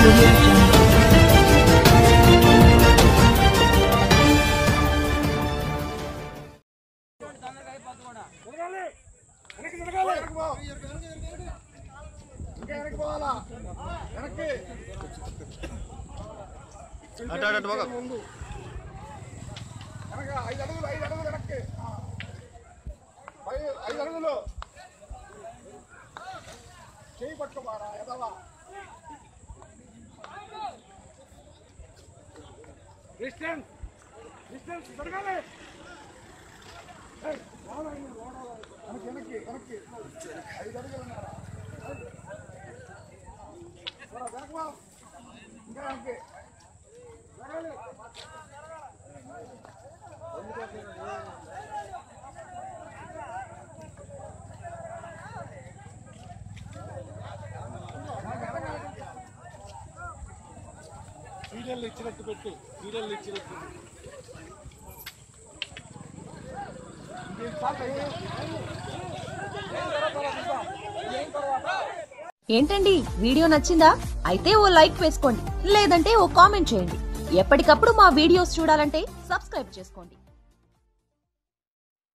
Audio Jungle. Serial ఇచ్చినట్టు పెట్టు, serial ఇచ్చినట్టు. ఏంటండి వీడియో నచ్చిందా? అయితే ఓ లైక్ వేసుకోండి, లేదంటే ఓ కామెంట్ చేయండి. ఎప్పటికప్పుడు మా వీడియోస్ చూడాలంటే సబ్స్క్రైబ్ చేసుకోండి.